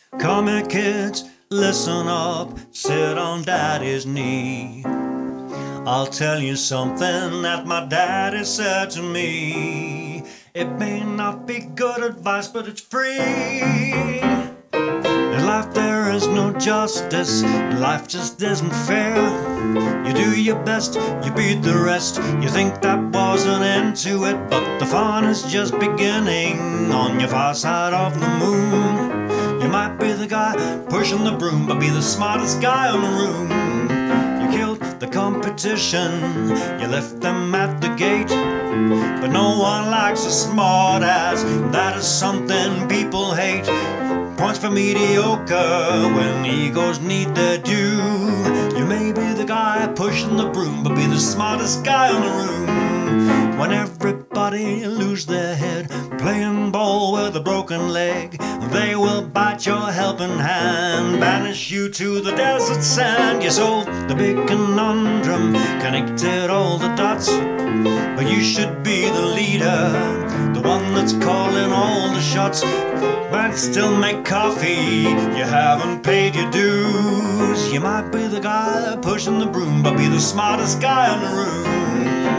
Come here, kids, listen up, sit on daddy's knee. I'll tell you something that my daddy said to me. It may not be good advice, but it's free. In life there is no justice, life just isn't fair. You do your best, you beat the rest. You think that was an end to it, but the fun is just beginning on your far side of the moon. You might be the guy pushing the broom, but be the smartest guy in the room. You killed the competition, you left them at the gate. But no one likes a smart ass, that is something people hate. Points for mediocre when egos need their due. You may be the guy pushing the broom, but be the smartest guy in the room. When everybody lose their head playing ball with a broken leg, they will bite your helping hand, banish you to the desert sand. You solved the big conundrum, connected all the dots, but you should be the leader, the one that's calling all the shots. But still make coffee, you haven't paid your dues. You might be the guy pushing the broom, but be the smartest guy in the room.